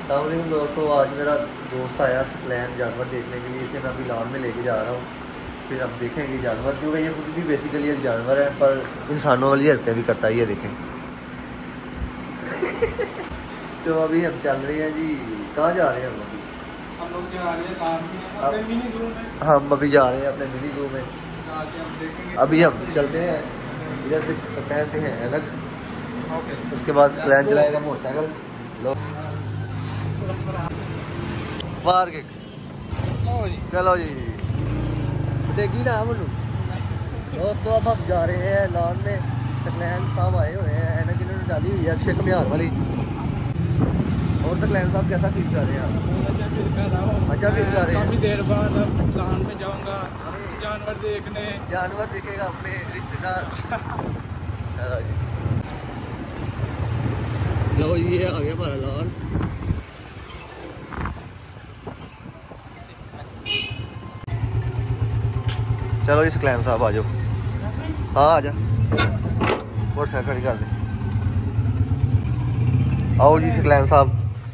अस्सलाम दोस्तों, आज मेरा दोस्त आया सकलैन जानवर देखने के लिए। इसे मैं अभी लॉन में लेके जा रहा हूँ। फिर अब देखेंगे जानवर, क्योंकि ये खुद भी बेसिकली एक जानवर है, पर इंसानों वाली हरकतें भी करता है। ये देखें। तो अभी हम चल रहे हैं जी। कहाँ जा रहे हैं हम अभी? हम लोग जा रहे हैं लॉन में, अपने मिनी ज़ू में। हम अभी जा रहे हैं अपने मिनी ज़ू में। हम देखेंगे। अभी हम चलते हैं, इधर से पहनते हैं ऐनक। ओके, उसके बाद सकलैन चलाएगा मोटरसाइकिल। लो पार्क चलो जी, देखी ना मनु दोस्तों। अब हम जा रहे हैं लॉन में। सकलैन साहब आए हुए हैं, ऐनक इन्होंने डाली हुई है अक्षय कुमार वाली। और सकलैन साहब कैसा फील कर रहे हैं आप? अच्छा फील कर रहे हैं। काफ़ी देर बाद अब लॉन में जाऊंगा जानवर देखने। जानवर दिखेगा अपने रिश्तेदार। लो ये आ गया हमारा लॉन। चलो जी सकलैन साहब आ जाओ। हाँ आ जा, मोटरसाइकिल खड़ी कर दे। आओ जी सकलैन साहब,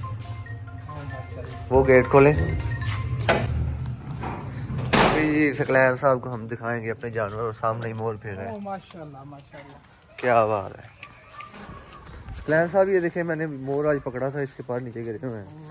वो गेट खोले। जी सकलैन साहब को हम दिखाएंगे अपने जानवर, और सामने ही मोर फिर रहा है। माशाल्लाह माशाल्लाह, क्या बात है। सकलैन साहब ये देखे, मैंने मोर आज पकड़ा था, इसके पास नीचे गिरे हुए हैं।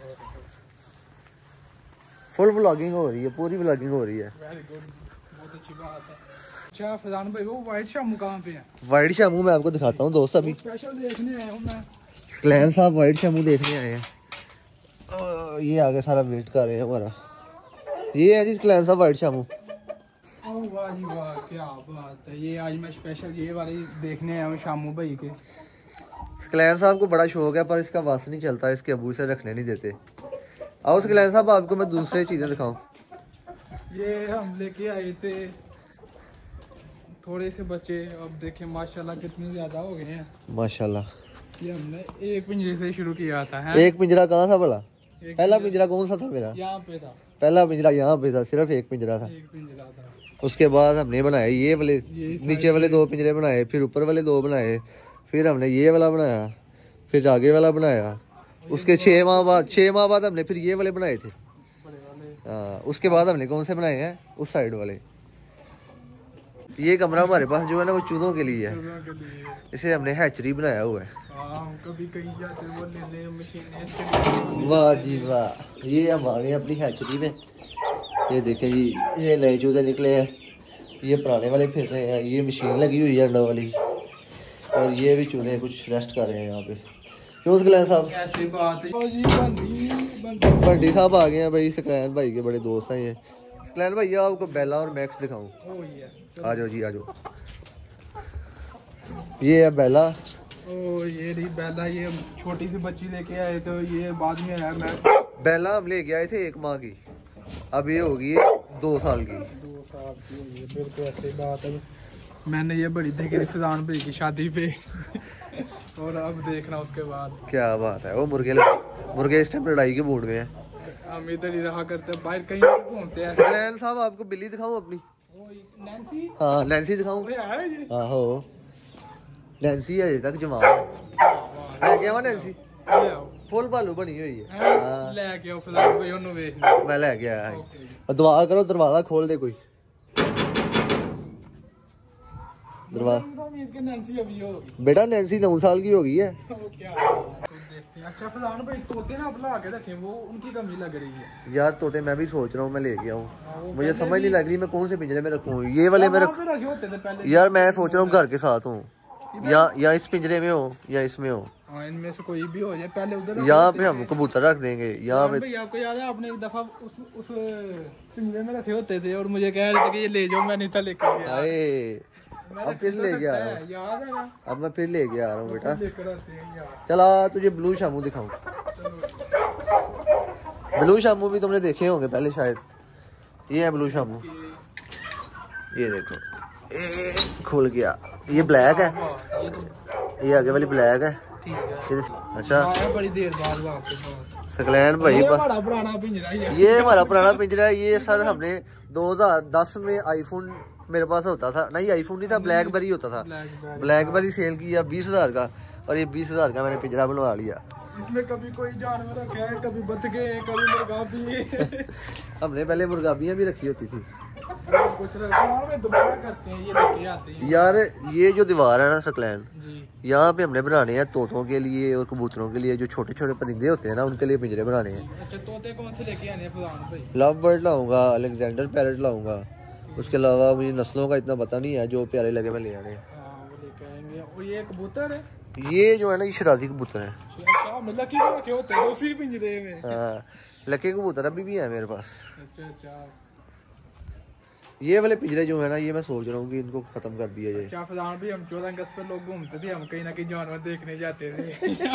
फुल ब्लॉगिंग हो रही है, पूरी ब्लॉगिंग हो रही है। वेरी गुड, बहुत अच्छी बात है। अच्छा फैजान भाई, वो वाइट शामू कहाँ पे है? वाइट शामू मैं आपको दिखाता हूँ दोस्त। अभी स्पेशल देखने आया हूँ मैं। सकलैन साहब वाइट शामू देखने आए हैं। ये आगे सारा वेट कर रहे हैं हमारा। ये है जी सकलैन साहब वाइट शामू। ओह वाह जी वाह, क्या बात है। ये आज मैं स्पेशल ये वाली देखने आया हूँ शामू भाई के। सकलैन साहब को बड़ा शौक है, पर इसका वास नहीं चलता, इसके अबू से रखने नहीं देते। आओ सकलैन साहब, आपको मैं दूसरी चीजें दिखाऊं। ये हम लेके आए थे थोड़े से बच्चे, अब देखें माशाल्लाह कितने ज्यादा हो गए हैं। माशाल्लाह। ये हमने एक पिंजरे से शुरू किया था है? एक पिंजरा कहाँ था भला? पहला पिंजरा कौन सा था मेरा? यहाँ पे था। पहला पिंजरा यहाँ पे था, सिर्फ एक पिंजरा था। एक पिंजरा था। उसके बाद हमने बनाए ये वाले, नीचे वाले 2 पिंजरे बनाए, फिर ऊपर वाले 2 बनाए, फिर हमने ये वाला बनाया, फिर आगे वाला बनाया। उसके 6 माह बाद हमने फिर ये वाले बनाए थे। हाँ, उसके बाद हमने कौन से बनाए हैं? उस साइड वाले। ये कमरा हमारे पास जो है ना, वो चूहों के लिए है। इसे हमने हैचरी बनाया हुआ है। कभी कहीं जाते वो लेने मशीनें। वाह जी वाह, ये हमारे अपनी हैचरी में। ये देखें जी, ये नए चूहे निकले हैं, ये पुराने वाले फिर रहे हैं। ये मशीन लगी हुई है अंडों वाली, और ये भी चूहे कुछ रेस्ट कर रहे हैं यहाँ पे। क्यों सकलैन साहब? ऐसी बात है जी, बंडी साहब आ गए हैं भाई, सकलैन भाई के बड़े दोस्त हैं ये। सकलैन भैया आपको बेला और मैक्स दिखाऊं? आ जाओ जी आ जाओ। ये है बेला। ओ ये रही बेला, ये छोटी सी बच्ची लेके आए तो ये बाद में आया मैक्स। बेला हम लेके आए थे 1 माह की, अब ये होगी 2 साल की। 2 साल की हुई है, बिल्कुल ऐसी बात है। मैंने ये बड़ी देखी फैजान भाई की शादी पे। और अब देखना उसके बाद। क्या बात है। वो मुर्गे इस टाइम लड़ाई के मूड में है। हम इधर ही रहा करते, बाहर कहीं घूमते हैं। सकलैन साहब आपको बिल्ली दिखाऊं अपनी? नैन्सी? हाँ नैन्सी दिखाऊं? हाँ हो, नैन्सी अजे तक जवान है। क्या हुआ नैन्सी? फुल भालू बनी हुई है। मैं लेके आया। दुआ करो दरवाजा खोल दे कोई। बेटा नैन्सी 9 साल की हो गई है। अच्छा फैजान भाई, तोते ना बुला के रखें, वो उनकी कमी लग रही है यार। तोते मैं भी सोच रहा हूँ मैं लेके आऊँ, मुझे समझ नहीं लग रही मैं कौन से पिंजरे में रखूँ। ये वाले में रख यार, मैं सोच रहा हूँ घर के साथ हूँ, या इस पिंजरे में हो या इसमें हो। इनमें से कोई भी हो जाए। पहले उधर यहाँ पे हम कबूतर रख देंगे यहाँ पे। भाई आपको याद है, आपने एक दफा उस पिंजरे में रखे होते थे और मुझे कह रहे थे कि ये ले जाओ, मैं नहीं था लेके गया। अब फिर लेके आ रहा हूँ, याद है ना? अब मैं फिर लेके आ रहा हूँ बेटा। चला तुझे ब्लू शामू दिखाऊं। ब्लू शामू भी तुमने देखे होंगे पहले शायद। ये है ब्लू शामू, ये देखो, ये खुल गया। ये ब्लैक है, ये आगे वाली ब्लैक है। अच्छा बड़ी देर बाद सकलैन भाई, ये हमारा पुराना पिंजरा है। ये हमारा पुराना पिंजरा है। ये सर हमने 2010 में आईफोन मेरे पास होता था, नहीं आईफोन नहीं था, ब्लैकबेरी होता था। ब्लैकबेरी सेल किया 20,000 का, और ये 20,000 का मैंने पिंजरा बनवा लिया। इसमें कभी कोई जानवर रखा है, कभी बतखे, कभी मुर्गा भी। हमने पहले मुर्गाबियाँ भी रखी होती थी कुछ में दोबारा करते हैं, ये लेके आते हैं यार। ये जो दीवार है ना सकलैन, जी। यहाँ पे हमने बनाने हैं तोतों के लिए और कबूतरों के लिए, जो छोटे छोटे परिंदे होते हैं ना, उनके लिए पिंजरे बनाने हैं। अच्छा, तोते कौन से लेके आने हैं फजान भाई? लव बर्ड लाऊंगा, अलेक्जेंडर पैरेट लाऊंगा। उसके अलावा मुझे नस्लों का इतना पता नहीं है, जो प्यारे लगे मैं ले आने। हाँ, वो लेके आएंगे। और ये कबूतर है, ये जो है ना, ये शराजी कबूतर है। अच्छा, मतलब कि वो रखे होते हैं उसी पिंजरे में। हाँ, लके कबूतर अभी भी है मेरे पास। अच्छा अच्छा। ये वाले पिंजरे जो है ना, ये मैं सोच रहा हूँ कि इनको खत्म कर दिया जाए। अच्छा फजान भी, हम 14 अगस्त पे लोग घूमते थे, हम कहीं ना कहीं जानवर देखने जाते थे।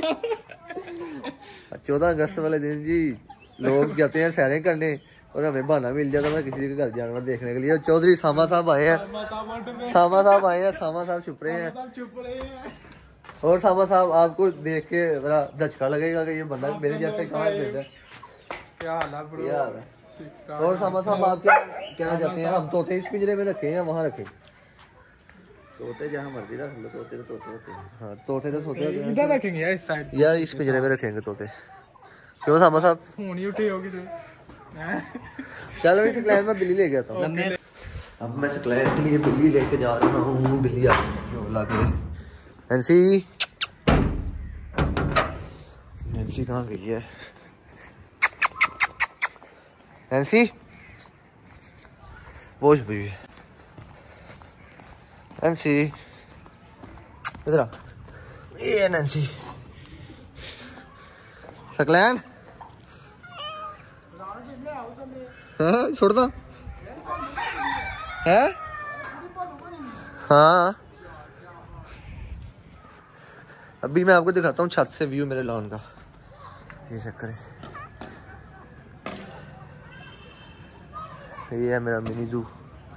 14 अगस्त वाले दिन जी लोग जाते हैं सैरें करने, और हमें बहाना मिल जाता है किसी के घर जानवर देखने के लिए। और चौधरी सामा साहब आए हैं, सामा साहब आए हैं, सामा साहब छुप रहे हैं। चुप रहे हैं। और सामा साहब आपको देख के जरा झटका लगेगा कि ये बंदा मेरे जैसे कहाँ फिर है। क्या हाल है ब्रो? क्या हाल है? और सामा साहब आप क्या कहना चाहते हैं? हम तोते इस पिंजरे में रखे हैं, वहाँ रखे? तोते जहाँ मर्जी रख लो, तोते तो तोते होते हैं। हाँ, तोते तो तोते होते हैं। इधर रखेंगे यार, इस साइड यार इस पिंजरे में रखेंगे तोते। क्यों सामा साहब? खून ही उठी होगी तो। चलो इस क्लास में बिल्ली ले गया था। अब मैं क्लास के लिए बिल्ली लेके जा रहा हूँ। बिल्ली आ ला के नैन्सी, नैन्सी कहाँ गई है? नैन्सी वो छुपी हुई है। नैन्सी इधर आ। ये नैन्सी सकलैन है, छोड़ दो है। हाँ, अभी मैं आपको दिखाता हूँ छत से व्यू मेरे लॉन का। ये चेक करें, ये है मेरा मिनी जू।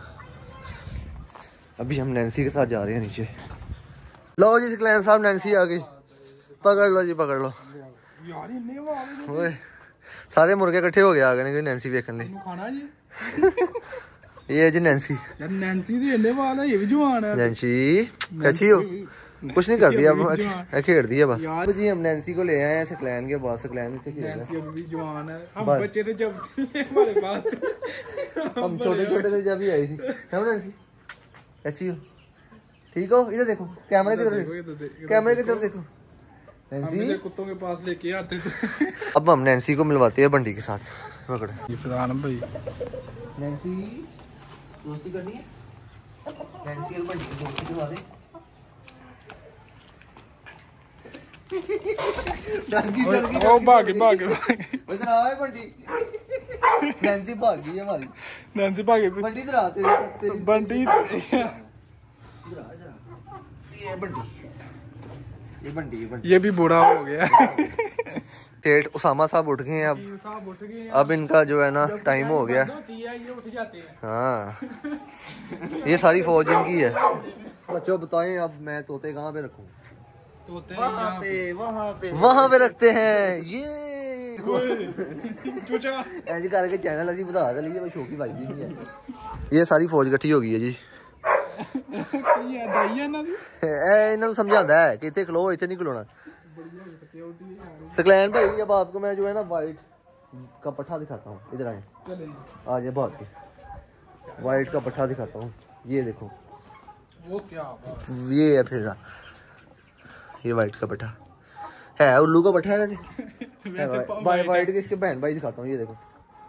अभी हम नैन्सी के साथ जा रहे हैं नीचे। लो जी सकलैन साहब, नैन्सी आ गई। पकड़ लो जी, पकड़ लो। यार इन्ने वो आ गए ओए सारे मुर्गे इकट्ठे हो गए आ गए नैन्सी देखने। खाना जी। ये है जी नैन्सी। यार नैन्सी दे इन्ने वाला, ये भी जवान है। नैन्सी कैसी हो? कुछ नहीं कर दिया, अब खेड़ दिया बस। तो जी हम नैन्सी को ले आए हैं सकलैन के पास। सकलैन से खेल रहे हैं। नैन्सी अभी भी जवान है। हम बच्चे थे जब हमारे पास थे। हम छोटे छोटे थे जब ही आई थी। है नैन्सी कैसी हो? ठीक हो? इधर देखो, कैमरे की तरफ, कैमरे की तरफ देखो। नैन्सी कुत्तों के पास लेके आते थे। अब हम नैन्सी को मिलवाते हैं बंटी के साथ। पकड़ फरहान भाई, नैन्सी दोस्ती करनी है। नैन्सी और बंटी की दोस्ती करवा दे। ओ भाग भाग इधर आ बंटी। नैन्सी भाग गई है हमारी। नैन्सी भागे। बंटी इधर आ, तेरी बंटी इधर आ, इधर आ। ये बंटी, ये बंटी, ये बंटी। ये भी बूढ़ा हो गया। सेठ उसामा साहब उठ गए हैं अब। साहब उठ गए हैं। अब इनका जो है ना टाइम हो गया। ये उठ जाते हैं। हाँ, ये सारी फौज इनकी है। बच्चों बताएं अब मैं तोते कहाँ पे रखूं? तोते वहाँ पे रखते हैं। ये चूचा ऐसे करके चैनल अभी बता दे, मैं छोटी भाई भी नहीं है। ये सारी फौज इकट्ठी हो गई है जी। ये दाइया ना इन्होंने समझाता है कि इतने खलो, इतने नहीं खलोना। सकलैन भाई अब आपको मैं जो है ना वाइट का पट्ठा दिखाता हूँ। इधर आए, आ जाए भाग के। वाइट का पट्ठा दिखाता हूँ। ये देखो, वो क्या बात। ये है फिर ये वाइट का पट्ठा है। उल्लू का पट्ठा है ना वाइट के। इसके बहन भाई दिखाता हूँ। ये देखो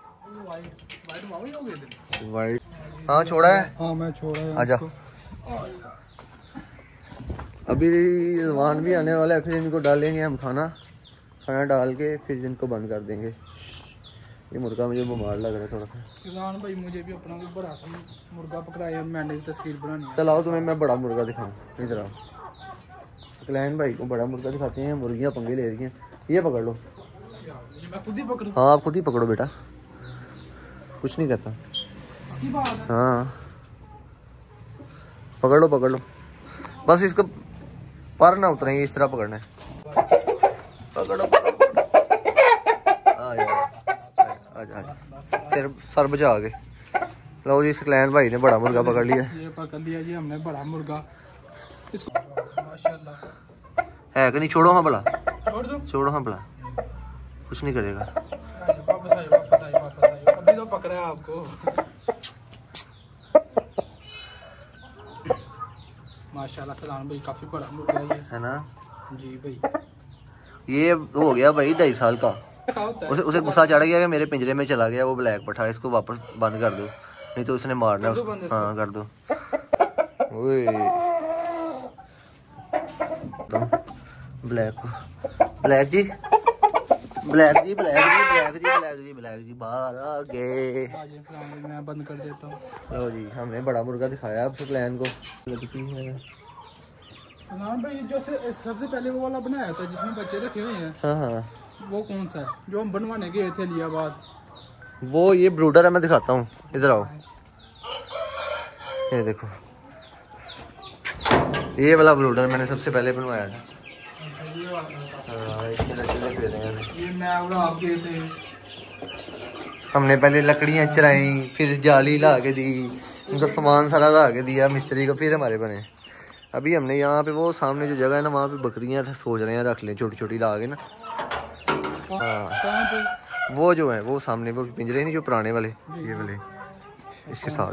वाइट। हाँ छोड़ा है। हाँ मैं छोड़ा है। आजा। अभी जवान भी आने वाला है, फिर इनको डालेंगे हम खाना डाल के, फिर इनको बंद कर देंगे। ये मुर्गा मुझे बीमार लग रहा है थोड़ा सा। किसान भाई मुझे भी अपना कोई बड़ा मुर्गा पकड़ाया, मैंने भी तस्वीर बनानी है। चलाओ तुम्हें मैं बड़ा मुर्गा दिखाऊं। इधर आओ, सकलैन भाई को बड़ा मुर्गा दिखाते हैं। मुर्गियाँ पंगे ले रही हैं। ये पकड़ लो। मैं खुद ही पकड़ूं? हाँ आप खुद ही पकड़ो बेटा, कुछ नहीं कहता। हाँ पकड़ लो, पकड़ लो बस। इसको पर ना उतरे, इस तरह पकड़ना है। पकड़ो फिर सर बचा के। लो जी सकलैन भाई ने बड़ा मुर्गा पकड़ लिया। ये पकड़ लिया जी हमने बड़ा मुर्गा। इसको माशाल्लाह है कि नहीं? छोड़ो हाँ भला, छोड़ दो। छोड़ो हाँ भला, कुछ नहीं करेगा। वापस आइए, वापस आइए, वापस आइए। अभी तो पकड़ा है आपको। माशाल्लाह फैजान भाई काफी बड़ा मुर्गा ये है ना जी भाई। ये हो गया भाई 2.5 साल का। क्या होता है? उसे गुस्सा चढ़ गया कि मेरे पिंजरे में चला गया वो ब्लैक पठा, इसको वापस बंद कर दो नहीं तो उसने मारना। कर दो बंद इसको। हाँ कर दो। ओए तो black black ji black ji black ji black ji black ji black ji बाहर आ गए। आइए फैजान भाई मैं बंद कर देता हूँ। लो जी हमने बड़ा मुर्गा दिखाया अब प्लान को। लगती है फैजान भाई जो सबसे पहले वो वाला बनाया था जिसमें बच्चे रखे हुए हैं, हाँ हाँ वो कौन सा है जो हम बनवाने गए थे लियाबाद? वो ये ब्रूडर है, मैं दिखाता हूँ, इधर आओ। ये देखो ये वाला ब्रूडर मैंने सबसे पहले बनवाया था। अच्छा ये वाला हाँ, इसमें लकड़ियाँ फेरे हैं। ये मैं और आप गए थे। हमने पहले लकड़ियाँ चराई, फिर जाली ला के दी, उनका सामान सारा ला के दिया मिस्त्री को, फिर हमारे बने। अभी हमने यहाँ पे वो सामने जो जगह है ना वहाँ पे बकरियाँ सोच रहे हैं रख लें, छोटी छोटी ला के ना। हाँ कहाँ पे? वो जो है वो सामने वो पिंजरे नहीं जो पुराने वाले, ये वाले इसके साथ।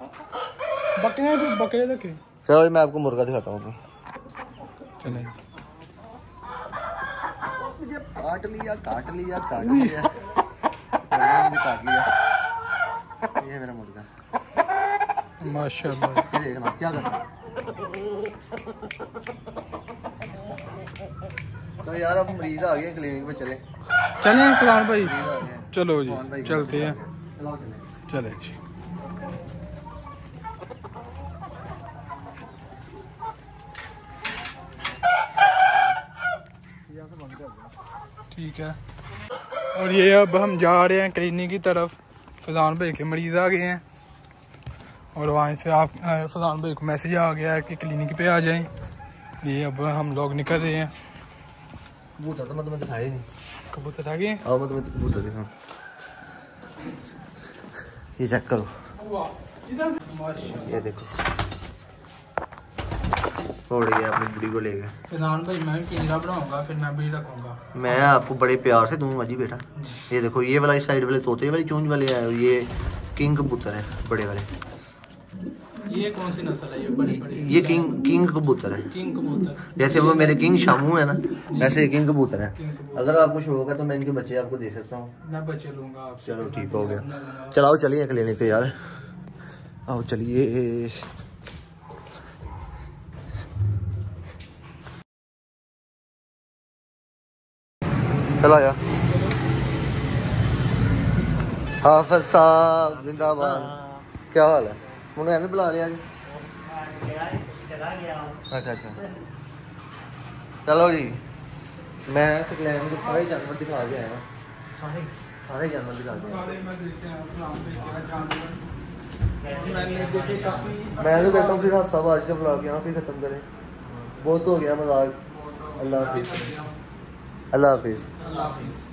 बकरे रखे। चलो मैं आपको मुर्गा दिखाता हूँ। चले मुझे काट लिया काट लिया काट लिया मुझे काट लिया। ये है मेरा मुर्गा। माशाल्लाह। ये देखना क्या करता है। तो यार अब मरीज आ गए क्लिनिक पे, चले चलें फैजान भाई? मरीज आ गए। चलो जी कौन भाई? चलते हैं। चलो चले। चले जी। ठीक है और ये अब हम जा रहे हैं क्लिनिक की तरफ। फैजान भाई के मरीज आ गए हैं और वहाँ से आप फैजान भाई को मैसेज आ गया है कि क्लिनिक पे आ जाएं। ये अब हम लोग निकल रहे हैं। कबूतर तो मैं तुम्हें दिखाया ही नहीं। कबूतर आ गए। आओ मैं तुम्हें कबूतर दिखाऊं। ये चेक करो, ये देखो छोड़ गया अपनी बुढ़ी को ले गया। फैजान भाई मैं भी पिंजरा बनाऊंगा फिर मैं भी रखूंगा। मैं आपको बड़े प्यार से दूंगा जी बेटा। ये देखो ये वाला इस साइड वाले तोते वाली चूंज वाले है, ये किंग कबूतर है बड़े वाले। ये कौन सी नस्ल है? ये बड़ी बड़ी ये किंग कबूतर है। किंग कबूतर। जैसे वो मेरे किंग शामू है ना, वैसे किंग कबूतर है। किंग कबूतर। अगर आपको शौक है तो मैं इनके बच्चे आपको दे सकता हूँ। मैं बच्चे लूंगा आपसे। चलो ठीक हो गया। चलाओ चलिए क्लिनिक पे यार, आओ चलिए। चलो यार। हाफिज साहब जिंदाबाद। क्या हाल है? उन्हें एवं बुला लिया जी। अच्छा अच्छा चलो जी। मैं सकलैन को सारे जानवर दिखा के आया। सारे जानवर दिखा के आया। मैं तो कहता हूँ फिर हादसा आज का ब्लॉग यहाँ पे खत्म करें, बहुत हो गया मजाक। अल्लाह हाफिज। अल्लाह हाफिज।